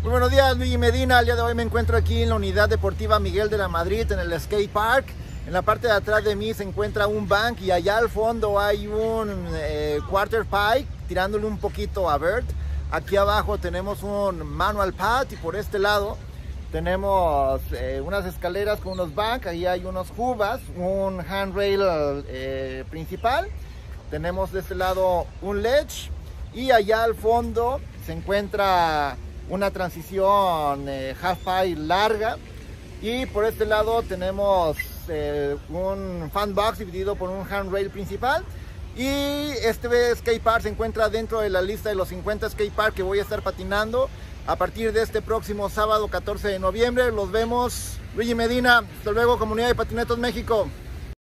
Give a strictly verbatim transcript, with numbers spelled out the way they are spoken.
Muy buenos días, Luigi Medina. El día de hoy me encuentro aquí en la Unidad Deportiva Miguel de la Madrid, en el Skate Park. En la parte de atrás de mí se encuentra un bank y allá al fondo hay un eh, quarter pipe tirándole un poquito a vert. Aquí abajo tenemos un manual pad y por este lado tenemos eh, unas escaleras con unos bank. Ahí hay unos cubas, un handrail eh, principal. Tenemos de este lado un ledge y allá al fondo se encuentra una transición eh, half pipe larga, y por este lado tenemos eh, un fan box dividido por un handrail principal. Y este skate park se encuentra dentro de la lista de los cincuenta skate park que voy a estar patinando a partir de este próximo sábado catorce de noviembre. Los vemos. Luigi Medina, hasta luego, comunidad de Patinetos México.